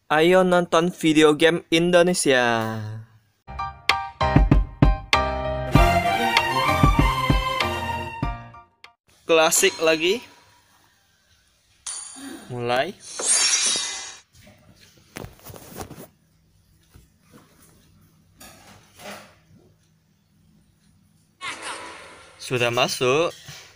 Ayo nonton video game Indonesia. Klasik lagi. Mulai. Sudah masuk.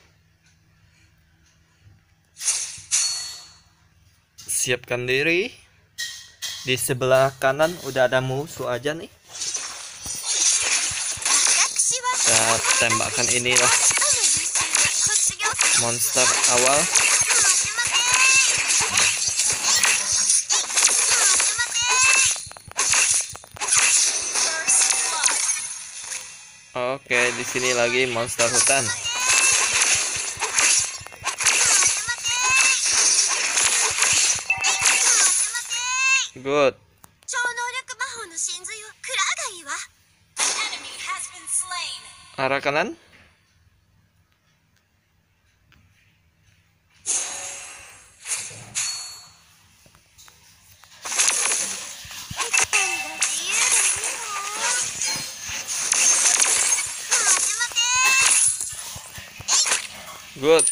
Siapkan diri. Di sebelah kanan udah ada musuh aja nih. Kita tembakkan inilah monster awal. Oke, di sini lagi monster hutan. Good. Arah kanan. Good.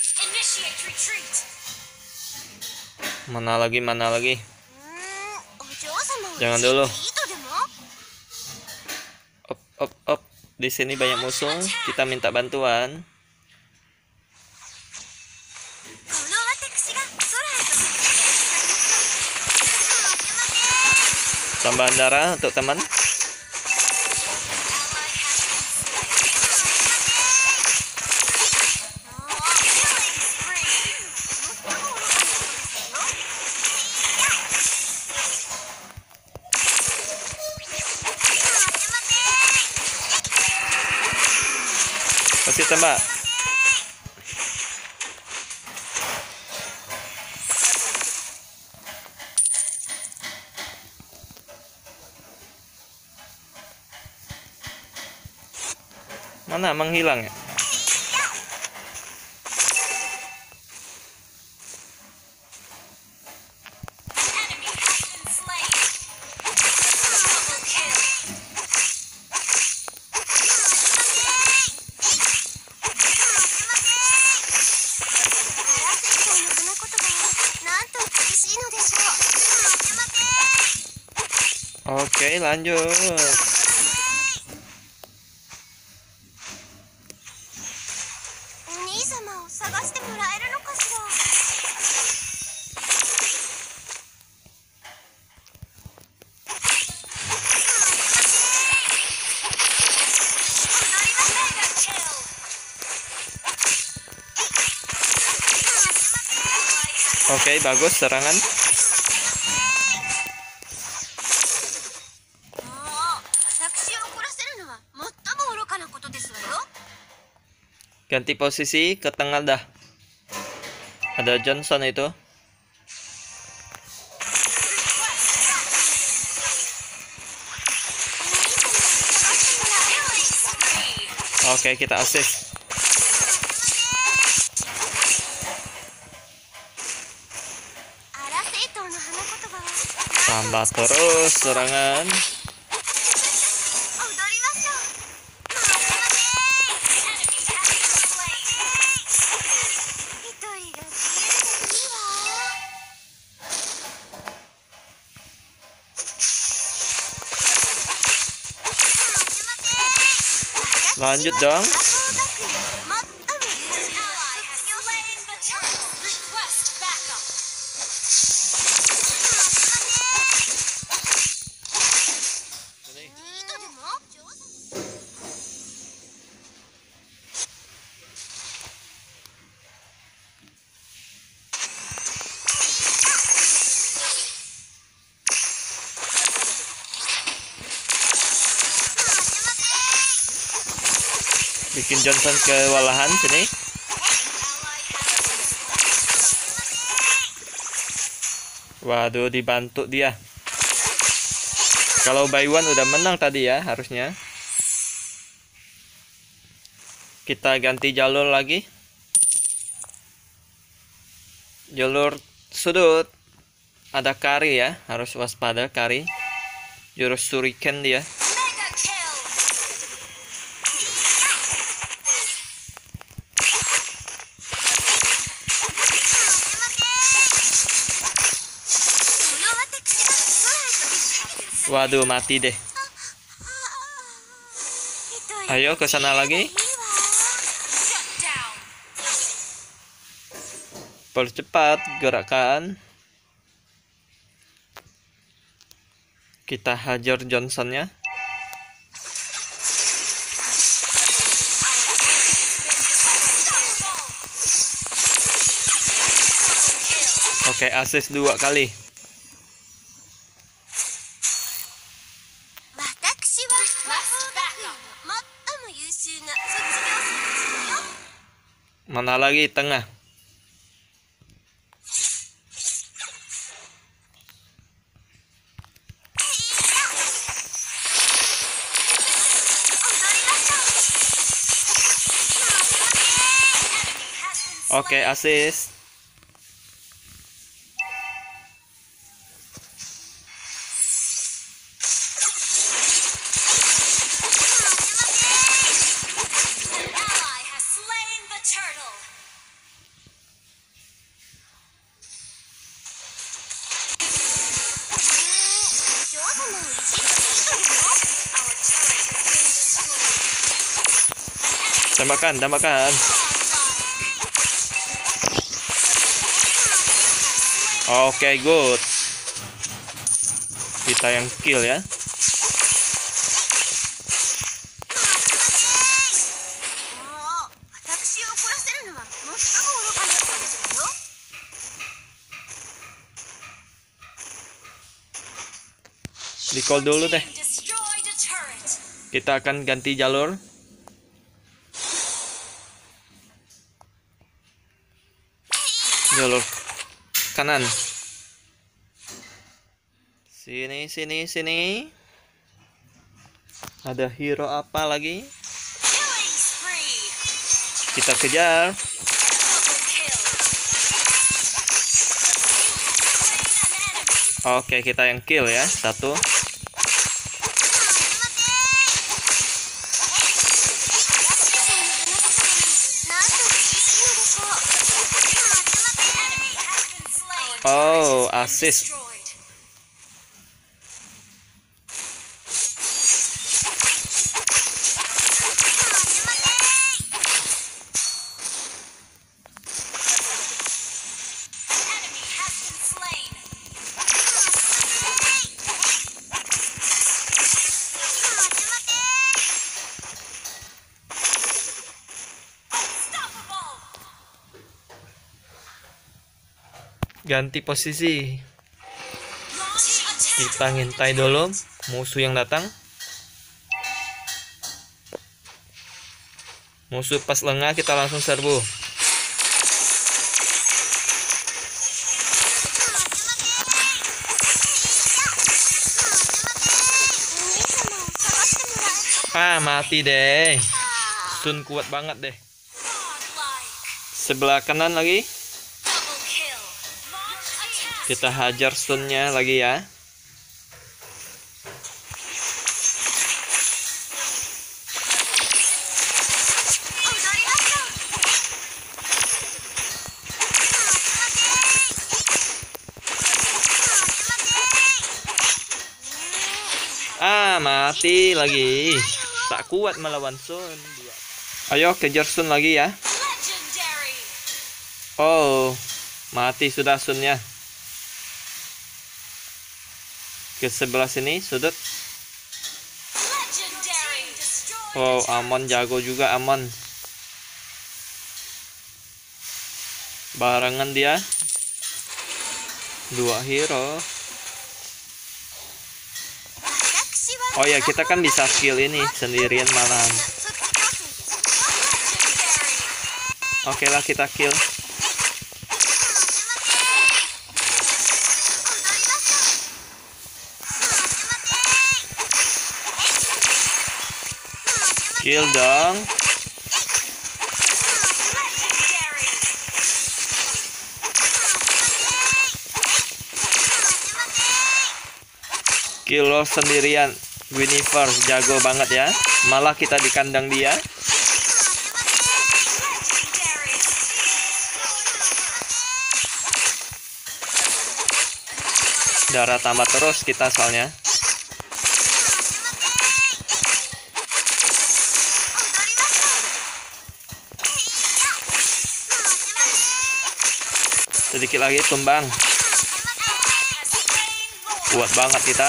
Mana lagi? Jangan dulu. Op. Di sini banyak musuh. Kita minta bantuan. Tambahan darah untuk teman. Masih tembak. Mana menghilang ya? Oke, lanjut. Oke, bagus serangan. Ganti posisi ke tengah dah. Ada Johnson itu. Oke, kita assist. Tambah terus serangan. Lanjut dong. Bikin Johnson kewalahan sini. Waduh, dibantu dia. Kalau by one udah menang tadi ya harusnya. Kita ganti jalur lagi. Jalur sudut. ada Kari ya, harus waspada Kari. Jurus Shuriken dia. Waduh, mati deh. Ayo ke sana lagi. Percepat gerakan. Kita hajar Johnsonnya. Oke, assist 2 kali. Mana lagi tengah? Oke, assist. Tembakan, tembakan. Oke, good. Kita yang kill ya. Di call dulu deh. Kita akan ganti jalur. Jalur kanan. Sini, sini, sini. Ada hero apa lagi? Kita kejar. Oke, kita yang kill ya. 1. Oh, assist. Ganti posisi. Kita ngintai dulu musuh yang datang. Musuh pas lengah kita langsung serbu. Ah, mati deh. Sun kuat banget deh. Sebelah kanan lagi. Kita hajar Sunnya lagi ya. Ah, mati lagi. Tak kuat melawan Sun. Ayo kejar Sun lagi ya. Oh, mati sudah Sunnya. Ke sebelah sini sudut. Oh, Amon jago juga Amon. Barengan dia. 2 hero. Oh ya, kita kan bisa kill ini sendirian malahan. Oke lah, kita kill. Kill dong. Killer sendirian. Guinevere jago banget ya. Malah kita di kandang dia. Darah tambah terus kita soalnya. Sedikit lagi tumbang. Kuat banget kita.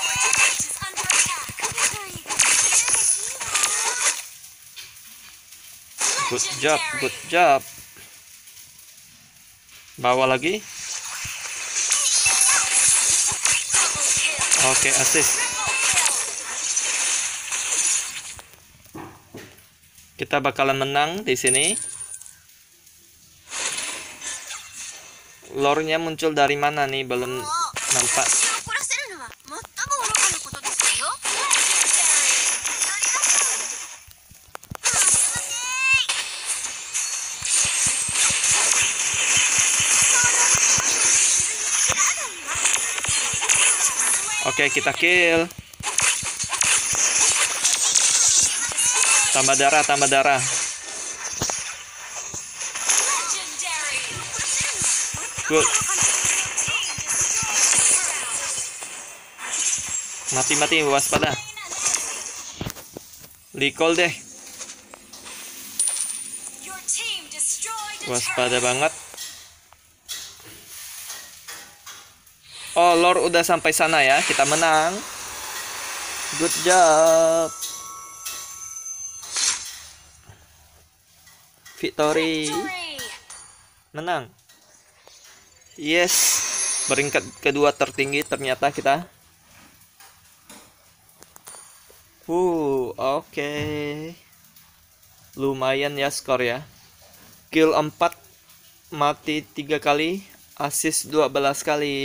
Good job, good job. Bawa lagi. Oke, assist. Kita bakalan menang di sini. Lore-nya muncul dari mana nih? Belum nampak. Oke, kita kill. Tambah darah, tambah darah. Good. Mati-mati, waspada. Recall deh. Waspada banget. Oh, Lore udah sampai sana ya. Kita menang. Good job. Victory. Menang. Yes. Peringkat kedua tertinggi ternyata kita. Oke. Lumayan ya skor ya. Kill 4, mati 3 kali, assist 12 kali.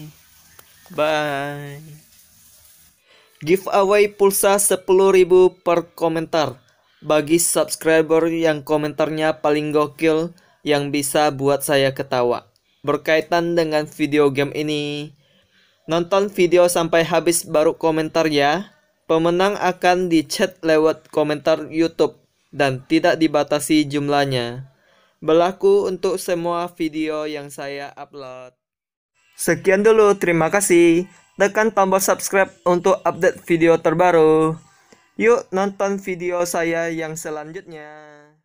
Bye. Giveaway pulsa 10.000 per komentar bagi subscriber yang komentarnya paling gokil yang bisa buat saya ketawa berkaitan dengan video game ini. Nonton video sampai habis baru komentar ya. Pemenang akan dicat lewat komentar YouTube dan tidak dibatasi jumlahnya. Berlaku untuk semua video yang saya upload. Sekian dulu, terima kasih. Tekan tombol subscribe untuk update video terbaru. Yuk nonton video saya yang selanjutnya.